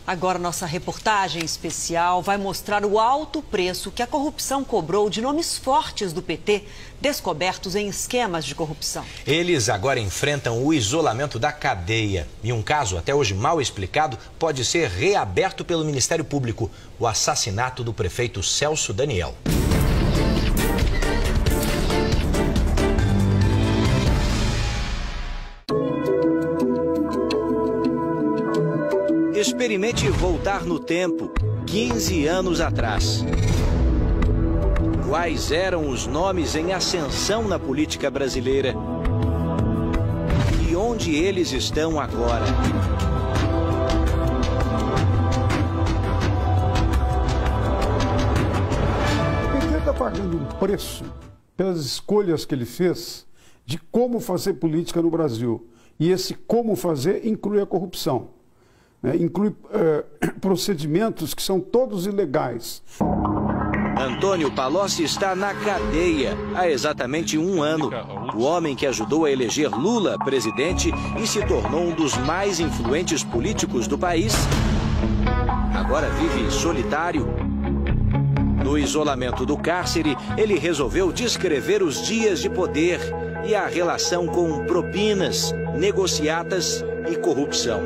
Agora nossa reportagem especial vai mostrar o alto preço que a corrupção cobrou de nomes fortes do PT, descobertos em esquemas de corrupção. Eles agora enfrentam o isolamento da cadeia. E um caso até hoje mal explicado pode ser reaberto pelo Ministério Público: o assassinato do prefeito Celso Daniel. Experimente voltar no tempo, 15 anos atrás. Quais eram os nomes em ascensão na política brasileira? E onde eles estão agora? O PT está pagando um preço pelas escolhas que ele fez de como fazer política no Brasil. E esse como fazer inclui a corrupção. Inclui procedimentos que são todos ilegais. Antônio Palocci está na cadeia há exatamente um ano. O homem que ajudou a eleger Lula presidente e se tornou um dos mais influentes políticos do país, agora vive solitário. No isolamento do cárcere, ele resolveu descrever os dias de poder e a relação com propinas, negociatas e corrupção.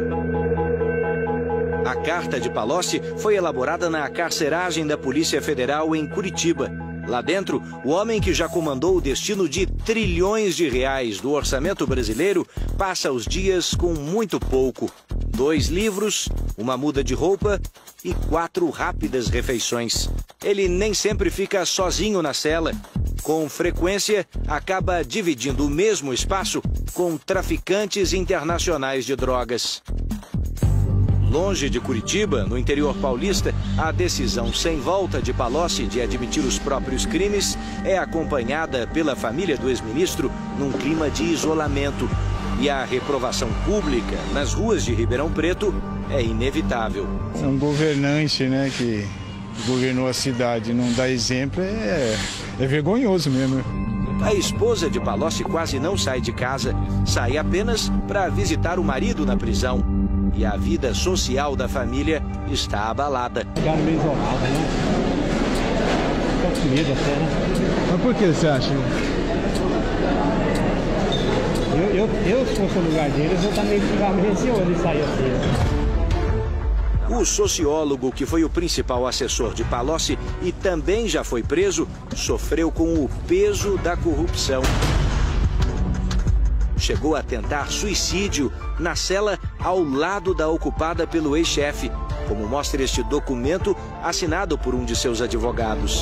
A carta de Palocci foi elaborada na carceragem da Polícia Federal em Curitiba. Lá dentro, o homem que já comandou o destino de trilhões de reais do orçamento brasileiro passa os dias com muito pouco. 2 livros, uma muda de roupa e 4 rápidas refeições. Ele nem sempre fica sozinho na cela. Com frequência, acaba dividindo o mesmo espaço com traficantes internacionais de drogas. Longe de Curitiba, no interior paulista, a decisão sem volta de Palocci de admitir os próprios crimes é acompanhada pela família do ex-ministro num clima de isolamento. E a reprovação pública nas ruas de Ribeirão Preto é inevitável. É um governante, né, que governou a cidade, não dá exemplo, é vergonhoso mesmo. A esposa de Palocci quase não sai de casa, sai apenas para visitar o marido na prisão. E a vida social da família está abalada. Ficaram meio isolados, né? Ficam com medo até, né? Mas por que você acha? Se fosse no lugar deles, eu também ficava meio receoso de sair assim. O sociólogo, que foi o principal assessor de Palocci e também já foi preso, sofreu com o peso da corrupção. Chegou a tentar suicídio na cela ao lado da ocupada pelo ex-chefe, como mostra este documento assinado por um de seus advogados.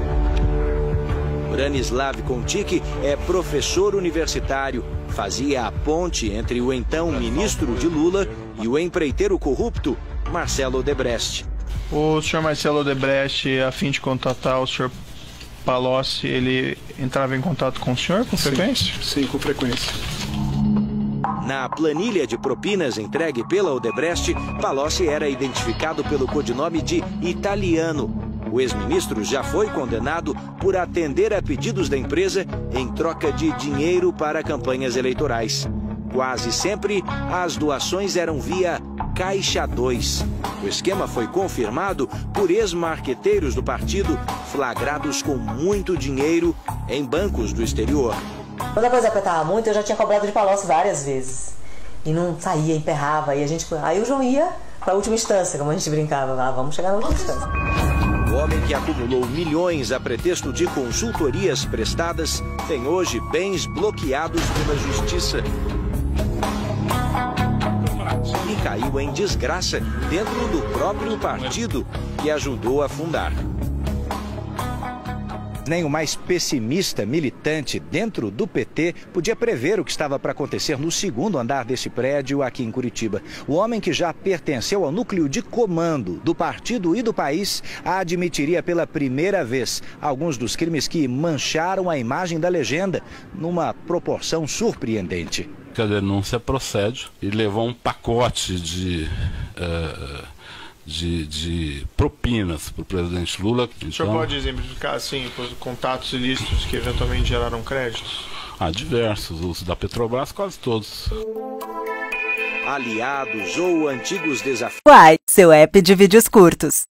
Branislav Kontic é professor universitário, fazia a ponte entre o então ministro de Lula e o empreiteiro corrupto Marcelo Odebrecht. O senhor Marcelo Odebrecht, a fim de contatar o senhor Palocci, ele entrava em contato com o senhor com frequência? Sim, com frequência. Na planilha de propinas entregue pela Odebrecht, Palocci era identificado pelo codinome de Italiano. O ex-ministro já foi condenado por atender a pedidos da empresa em troca de dinheiro para campanhas eleitorais. Quase sempre, as doações eram via Caixa 2. O esquema foi confirmado por ex-marqueteiros do partido, flagrados com muito dinheiro em bancos do exterior. Quando a coisa apertava muito, eu já tinha cobrado de Palocci várias vezes. E não saía, emperrava. Aí o João ia para a última instância, como a gente brincava. Vamos chegar na última instância. O homem que acumulou milhões a pretexto de consultorias prestadas tem hoje bens bloqueados pela justiça. E caiu em desgraça dentro do próprio partido que ajudou a fundar. Nem o mais pessimista militante dentro do PT podia prever o que estava para acontecer no segundo andar desse prédio aqui em Curitiba. O homem que já pertenceu ao núcleo de comando do partido e do país admitiria pela primeira vez alguns dos crimes que mancharam a imagem da legenda numa proporção surpreendente. A denúncia procede e levou um pacote de propinas para o presidente Lula. O senhor pode exemplificar, assim, os contatos ilícitos que eventualmente geraram créditos? Diversos. Os da Petrobras, quase todos. aliados ou antigos desafios. Uai, seu app de vídeos curtos.